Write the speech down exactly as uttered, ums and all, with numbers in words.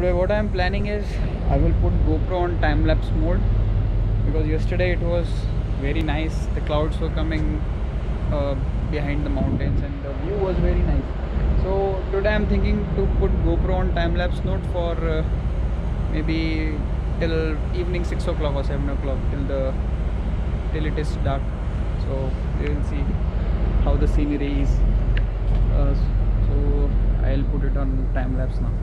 today what I am planning is I will put GoPro on time-lapse mode, because yesterday it was very nice. The clouds were coming uh, behind the mountains and the view was very nice. So today I am thinking to put GoPro on time-lapse mode for uh, maybe till evening six o'clock or seven o'clock, till the till it is dark. So we will see how the scenery is. Uh, so I'll put it on time-lapse now.